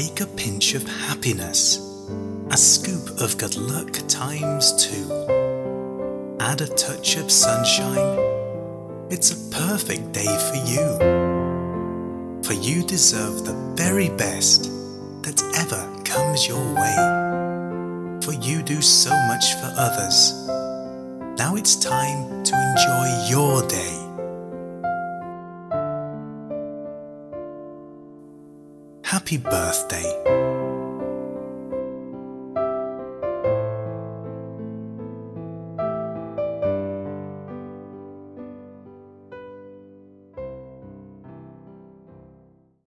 take a pinch of happiness, a scoop of good luck times 2. Add a touch of sunshine. It's a perfect day for you. For you deserve the very best that ever comes your way. For you do so much for others. Now it's time to enjoy your day. Happy birthday.